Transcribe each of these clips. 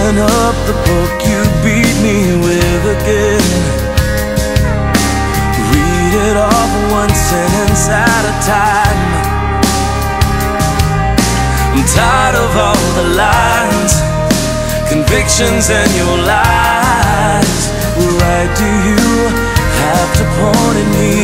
Open up the book you beat me with again. Read it off one sentence at a time. I'm tired of all the lines, convictions and your lies. Right, do you have to point at me?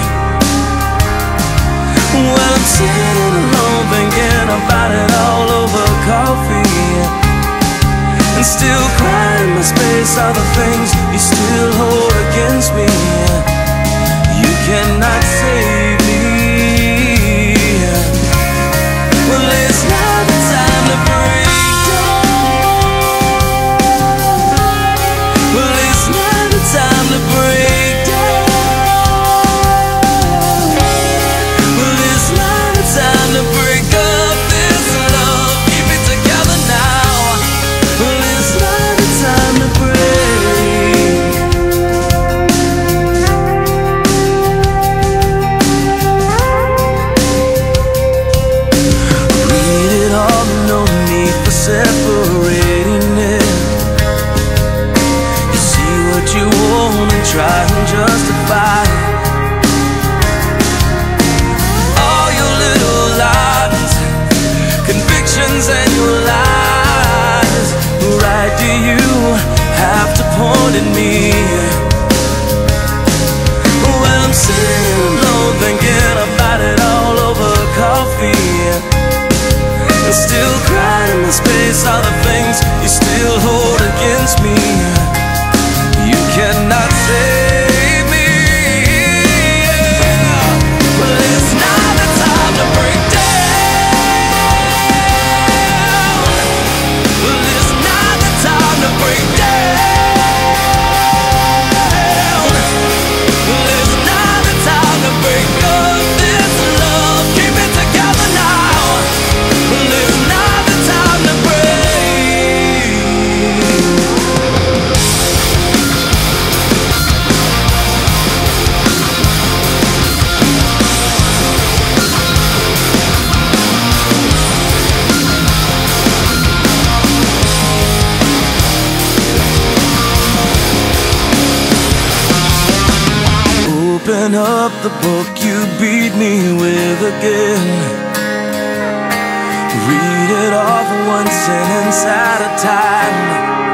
Well, I'm sitting alone thinking about it all over coffee, and still crying my space are the things you still hold against me. You cannot save me. Well, it's not the time to break down. Well, it's not the time to break down. Well, it's not the time to break up this love. Keep it together now. Well, it's not the time to break. Read it all, no need for separating it. You see what you want and try and justify all your little lies, convictions and your lies. Right, do you have to point at me? Well, I'm sitting alone thinking about it all over coffee, and still crying in the space are the things you still hold against me. You cannot save me. Well, it's not the time to break down. Well, it's not the time to break down. Well, it's not the time to break up this love. Keep it together now. Well, it's not the time to break. Open up the book you beat me with again. Read it off one sentence at a time.